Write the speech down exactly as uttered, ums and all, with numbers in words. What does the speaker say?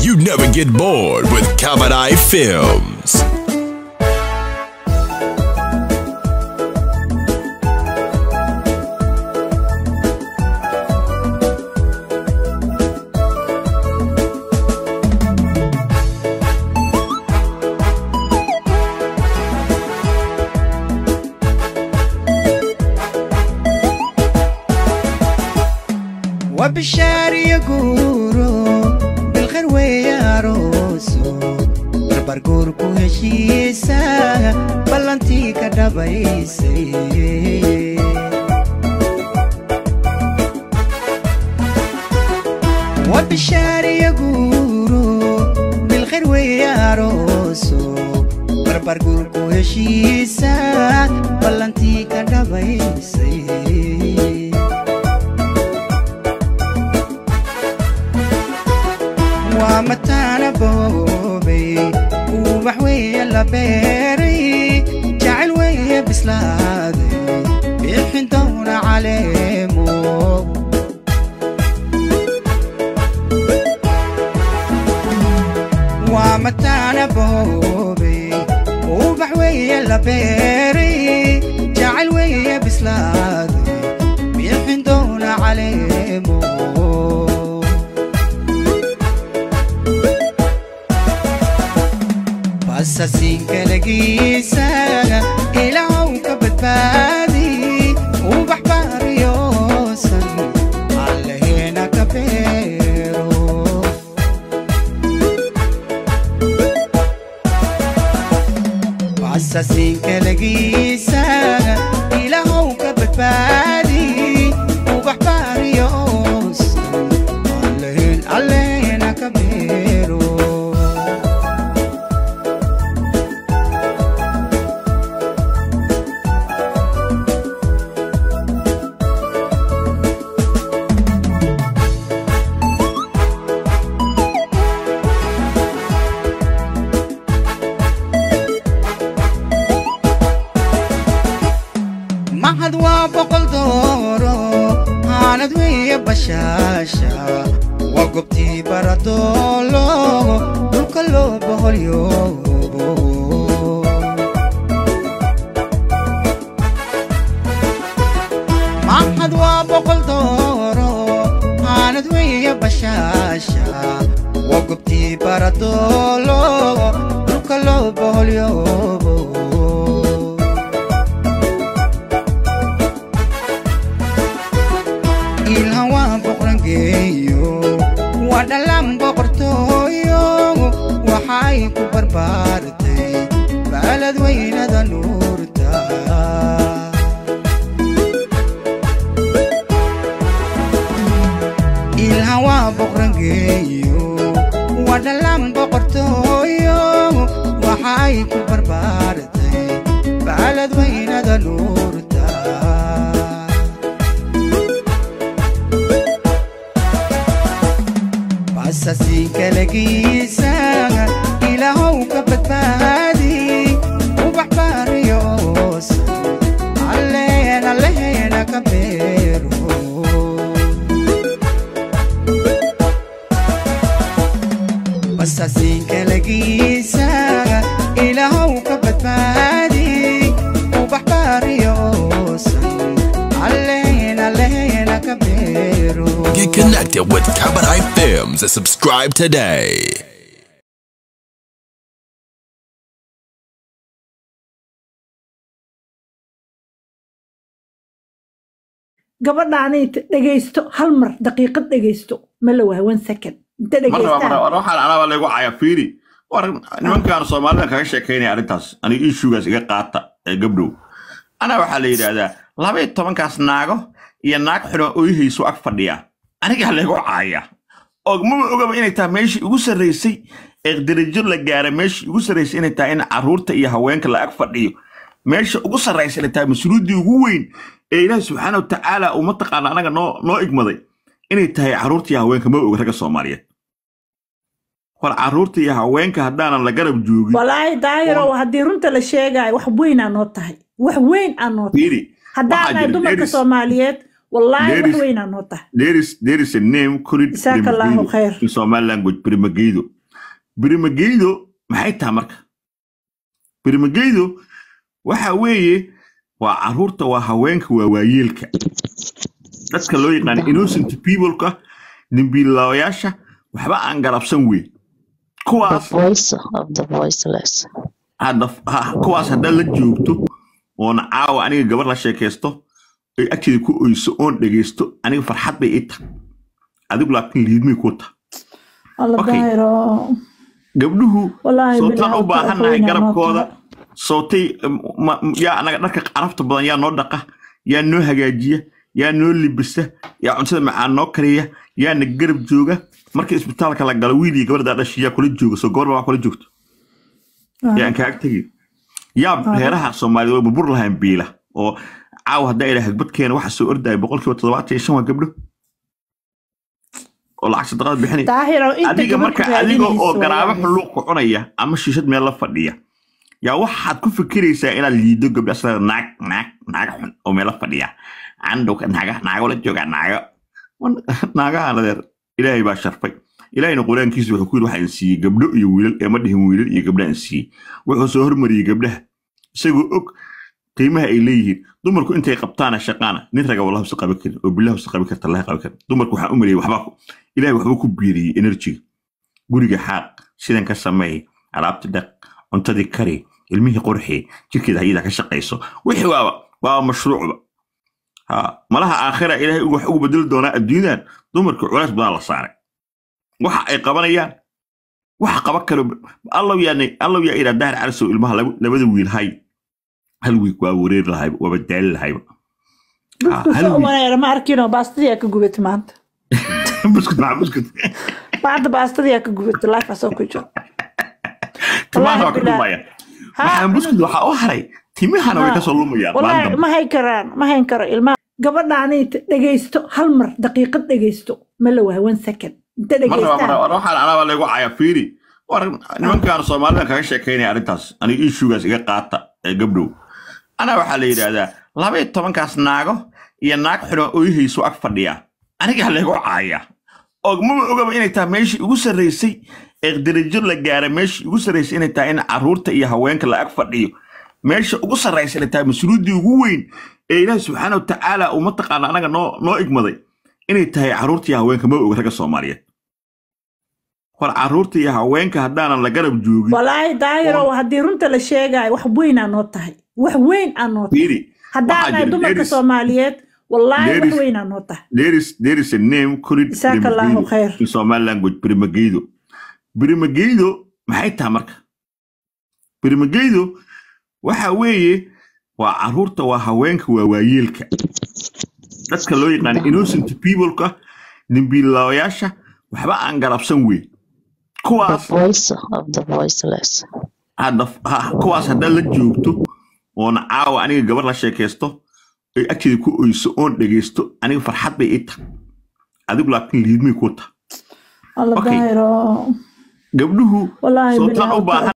You never get bored with Kabadai Films. وبالشعر يقولوا بالخير وياروسو بربر قوركو هشيسا بلانتي كدبايسي وبالشعر يقولوا بالخير وياروسو بربر قوركو هشيسا بلانتي كدبايسي ومتانا بوبي وبحوية لبيري جعل ويا بسلادي بيحن دونا عليمو ومتانا بوبي وبحوية لبيري جعل ويا بسلادي بيحن دونا عليمو أساسين كلاقيسا إلهو كبتبادي وبحبار يوسن على هنا كبيرو أساسين كلاقيسا إلهو كبتبادي وبحبار يوسن على هنا على هنا كبيرو mahad waa boqol dooro aanad weeye bashaasha waa goobtii baradoolo dhulka loo boholyoobo mahad waa boqol dooro aanad weeye bashaasha waa goobtii baradoolo dhulka loo boholyoobo ilhawa boqrangeeyo waa dhalan boqortooyo waxay ku barbaartay baalad weynada nuurta ilhawa boqrangeeyo waa dhalan boqortooyo waxay ku barbaartay baalad weynada nuurta أساسين كلاقيسا إلهو كبتبادي وبحبار يوسن علينا علينا كبيرو أساسين كلاقيسا إلهو كبتبادي وبحبار يوسن علينا علينا كبيرو. Get connected with Kabadai Films and subscribe today. gabadhaani dhageysto hal mar daqiiqad dhageysto ma la waa one second inta dhageystaan mar waxa ana lagu caya fiiri war nimankan Soomaalida kaga sheekeynay arintaas ani issue-gaas iga qaata ee gabdhow ana waxa la yiraahdaa laba iyo toban kaas naago iyo naag xiro oo yihiisu ag fadhiya aniga lagu caya oo ma ogaba inay tahay meeshii ugu sareysay ee darajo la gaaray meeshii ugu sareysay inay tahay in caruurta iyo haweenka la ag fadhiyo meesha ugu sareysay inay tahay mas'uuliyadii ugu weyn ee Ilaahay subhanahu wa ta'ala uu mataqaan anaga noo noo igmaday inay tahay caruurta iyo haweenka ma og raga Soomaaliyeed war caruurta iyo haweenka hadaan la garab joogin walaay daayiro hadii runta la sheegay wax weyn aan noo tahay wax weyn aan noo tahay hadaan dumarka Soomaaliyeed والله There is- وحوينا نوطة there is there is a name called جزاك الله Primagaido خير. in Somali language. Primagaido. Primagaido maxay tahay marka? Primagaido waxa weeye waa caruurta, waa haweenka, waa waayeelka, dadka loo yaqaan innocent people-ka, dambiilayaasha waxba aan garabsan wey. The Kuwaas voice of the voiceless. hadda ha- kuwaas haddaad la joogto oona caawa aniga gabar la sheekaysto ay agteeda ku oyso oon dhegaysto aniga farxad bay ii tahay, adigu laakiin liidmay kuu tahay. الله Okay. دايرو gabdhuhu والله sootaan u بالله baahannahay وحوينا garabkooda, نوطة sootay ma- yaa anaga dharka carafta badan yaa noo dhaqa, yaa noo hagaajiya, yaa noo libisa, yaa cuntada macaan noo kariya, yaa na garab jooga marka isbitaalka la galo. wiil iyo gabadha dhashi yaa kula jooga, soo gabar baa kula joogto yaa aan kaaga tegin. yaa reeraha Soomaaliyeed way burbur lahayn biila oo caawa haddaa ilaa hagbadkeena waxa soo ordaya boqolkiiba toddobaatan iyo shan waa gabdho oo lacag sadaqad bixinay. داهرو انت adiga كمان marka adiga oo garaabo xuluuq ku cunaya ama shiishad meel la fadhiya yaa waxaad ku fikiraysaa inaad liido gabdha asla naag naag naag xun oo meel la fadhiya candowka naaga naago la jooga naago naagaha nadeer ilaahay baa sharfay. ilaahayna quraankiisa wuxuu ku yiri waxaan siiyey gabdho iyo wiilal ee ma dhihin wiilal iyo gabdhaan siiyey. wuxuu soo hormariyey gabdhaha isagoo og qiimaha ay leeyihiin. dumarku intay qabtaana shaqaana nin raga wallahi si qabi karin oo billahi si qabi karta allah qabi karin. dumarku waxaa u mariyay waxba ilaahay waxba ku biiriyey energy guriga xaaq sidan ka sameey, alaabta dhaq, cuntadii kari, ilmihii qurxi, jirkeeda hayada ka shaqayso, wixii waaba waa mashruucba. ha malaha aakhira ilaahay wax ugu bedel doonaa adduunyadan dumarku culays badan la saaray. waxa ay qabanayaan waxa qaba karo allah yaani allah yaa ila daar arso ilmaha labada wiil hay hal wiil waa wareer lahay waa badal lahay. هل وانا ما اركينو باستدي اك غوبت مانت بسكت مع بسكت بعد باستدي اك غوبت لايف اسو كجو تمام waa ku dhumaya. waxaan buskud waxa u haray timihana way ka soo lumayaan. والله ما هي كران ما هي كر ilma gabadhaani dhageysto hal mar daqiiqad dhageysto ma la waa one second inta dhageystaan marna marna waxaan anaba lagu caya fiiri war nimankaan Soomaalida kaga sheekeynay arintaas aniga issuegaas iga qaata ee gabdhow. ana waxa la yiraahdaa laba iyo toban kaas naago iyo naag xiro oo ihayso ag fadhiya aniga lagu caya oo ma ogaba inay tahay meeshii ugu sareysay ee darajo la gaaray, meeshii ugu sareysay inay tahay in caruurta iyo haweenka la ag fadhiyo, meesha ugu sareysay inay tahay mas'uuliyadii ugu weyn ee Ilaahay subxaanahu wa ta'aala uu mataqaana anaga noo noo igmaday inay tahay caruurta iyo haweenka ma og raga Soomaaliyeed. war caruurta iyo haweenka haddaanan la garab joogin والله دايرو hadii runta la sheegay wax weyn aan noo tahay wax weyn aan noo tahay fiiri hadaan dumarka Soomaaliyeed والله wax weyn aan noo tahay. there is there is a name called جزاك الله خير. in Somali language. Primagaido. Primagaido maxay tahay marka? Primagaido waxa weeye waa caruurta, waa haweenka, waa waayeelka, dadka loo yaqaan innocent people-ka, dambiilayaasha waxba aan garabsan wey. The kuwaas voice of the voiceless. hadda ha- kuwaas haddaad la joogto oona caawa aniga gabar la sheekaysto ay agteeda ku oyso oon dhegaysto aniga farxad bay ii tahay, adigu laakiin liidmay kuu tahay. الله Okay. دايرو gabdhuhu والله sootaan u بالله baahan